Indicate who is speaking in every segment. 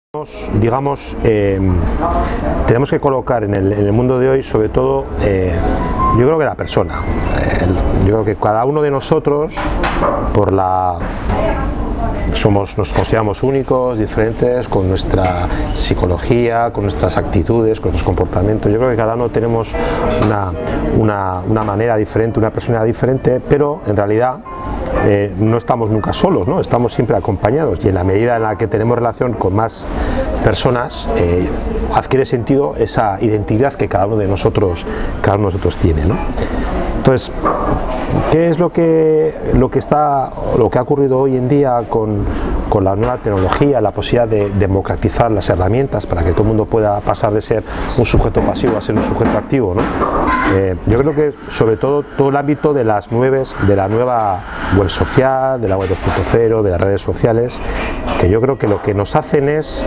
Speaker 1: Digamos, tenemos que colocar en el mundo de hoy, sobre todo, yo creo que la persona. Yo creo que cada uno de nosotros, nos consideramos únicos, diferentes, con nuestra psicología, con nuestras actitudes, con nuestros comportamientos. Yo creo que cada uno tenemos una manera diferente, una personalidad diferente, pero en realidad no estamos nunca solos, ¿no? Estamos siempre acompañados, y en la medida en la que tenemos relación con más personas, adquiere sentido esa identidad que cada uno de nosotros tiene, ¿no? Entonces, ¿qué es lo que ha ocurrido hoy en día con la nueva tecnología, la posibilidad de democratizar las herramientas para que todo el mundo pueda pasar de ser un sujeto pasivo a ser un sujeto activo, ¿no? Yo creo que sobre todo el ámbito de la nueva web social, de la web 2.0, de las redes sociales, que yo creo que lo que nos hacen es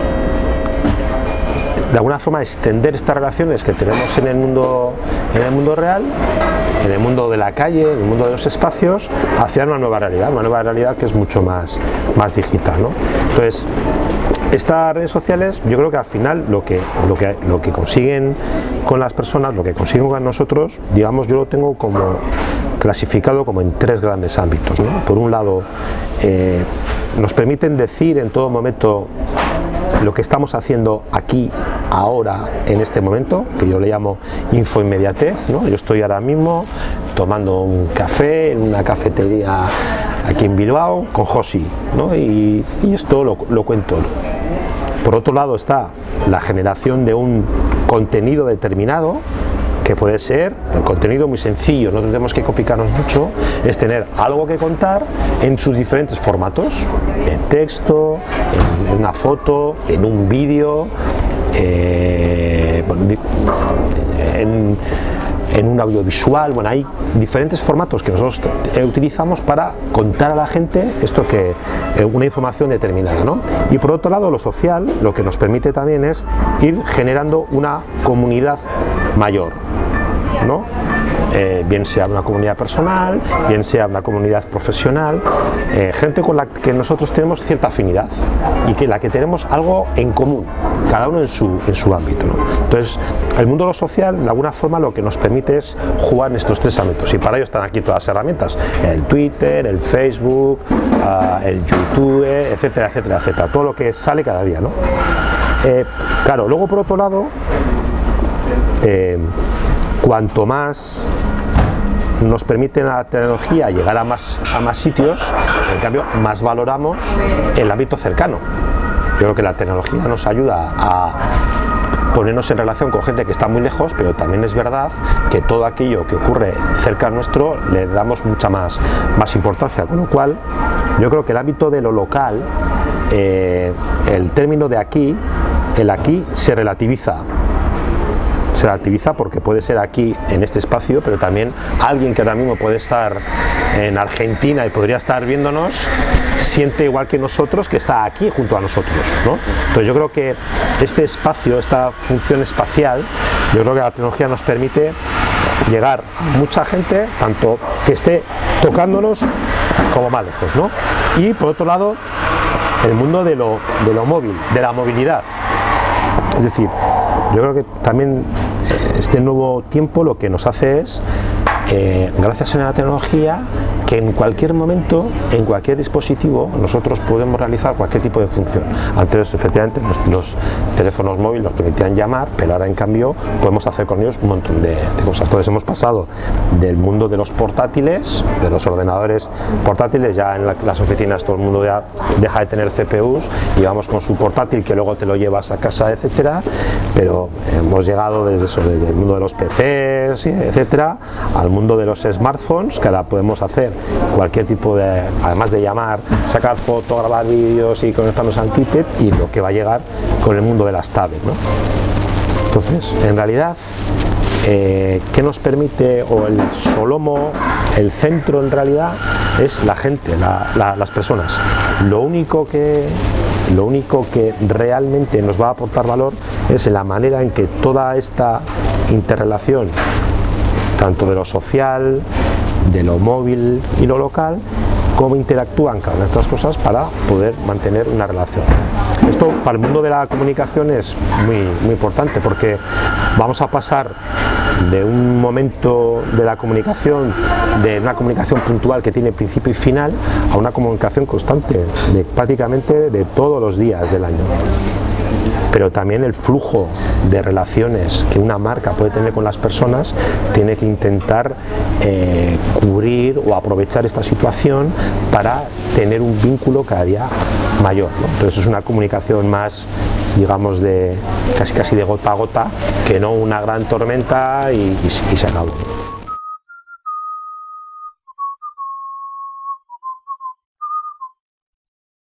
Speaker 1: de alguna forma extender estas relaciones que tenemos en el mundo real, en el mundo de la calle, en el mundo de los espacios, hacia una nueva realidad que es mucho más digital, ¿no? Entonces, estas redes sociales, yo creo que al final lo que consiguen con las personas, lo que consiguen con nosotros, digamos, yo lo tengo clasificado como en tres grandes ámbitos, ¿no? Por un lado, nos permiten decir en todo momento lo que estamos haciendo aquí, ahora, en este momento, que yo le llamo infoinmediatez, ¿no? Yo estoy ahora mismo tomando un café en una cafetería aquí en Bilbao con Josi, ¿no? Y esto lo cuento. Por otro lado está la generación de un contenido determinado, que puede ser el contenido muy sencillo, no tenemos que complicarnos mucho, es tener algo que contar en sus diferentes formatos, en texto, en una foto, en un vídeo, en un audiovisual. Bueno, hay diferentes formatos que nosotros utilizamos para contar a la gente una información determinada, ¿no? Y por otro lado, lo social lo que nos permite también es ir generando una comunidad mayor, ¿no? Bien sea una comunidad personal, bien sea una comunidad profesional, gente con la que nosotros tenemos cierta afinidad y que la que tenemos algo en común, cada uno en su ámbito, ¿no? Entonces, el mundo de lo social, de alguna forma, lo que nos permite es jugar en estos tres ámbitos, y para ello están aquí todas las herramientas: el Twitter, el Facebook, el YouTube, etcétera, etcétera, etcétera, todo lo que sale cada día, ¿no? Claro, luego por otro lado, cuanto más nos permite la tecnología llegar a más sitios, en cambio más valoramos el ámbito cercano. Yo creo que la tecnología nos ayuda a ponernos en relación con gente que está muy lejos, pero también es verdad que todo aquello que ocurre cerca nuestro le damos mucha más importancia, con lo cual yo creo que el ámbito de lo local, el término de aquí, el aquí se relativiza porque puede ser aquí en este espacio, pero también alguien que ahora mismo puede estar en Argentina y podría estar viéndonos siente igual que nosotros que está aquí junto a nosotros, ¿no? Entonces yo creo que este espacio, esta función espacial, yo creo que la tecnología nos permite llegar a mucha gente, tanto que esté tocándonos como más lejos, ¿no? Y por otro lado, el mundo de lo móvil, de la movilidad. Es decir, yo creo que también este nuevo tiempo lo que nos hace es, gracias a la tecnología, que en cualquier momento, en cualquier dispositivo, nosotros podemos realizar cualquier tipo de función. Antes, efectivamente, los teléfonos móviles nos permitían llamar, pero ahora, en cambio, podemos hacer con ellos un montón de cosas. Entonces hemos pasado del mundo de los portátiles, de los ordenadores portátiles, ya en las oficinas todo el mundo ya deja de tener CPUs y vamos con su portátil que luego te lo llevas a casa, etcétera, pero hemos llegado desde el mundo de los PCs, etcétera, al mundo de los smartphones, que ahora podemos hacer cualquier tipo de, además de llamar, sacar fotos, grabar vídeos y conectarnos al Twitter, y lo que va a llegar con el mundo de las tablets, ¿no? Entonces, en realidad, ¿qué nos permite? O el solomo, el centro en realidad es la gente, las personas. Lo único que realmente nos va a aportar valor es en la manera en que toda esta interrelación, tanto de lo social, de lo móvil y lo local, cómo interactúan cada una de estas cosas para poder mantener una relación. Esto para el mundo de la comunicación es muy importante, porque vamos a pasar de un momento de la comunicación, de una comunicación puntual que tiene principio y final, a una comunicación constante, prácticamente de todos los días del año. Pero también el flujo de relaciones que una marca puede tener con las personas tiene que intentar cubrir o aprovechar esta situación para tener un vínculo cada día mayor, ¿no? Entonces es una comunicación más, digamos, de casi de gota a gota, que no una gran tormenta y se acabó.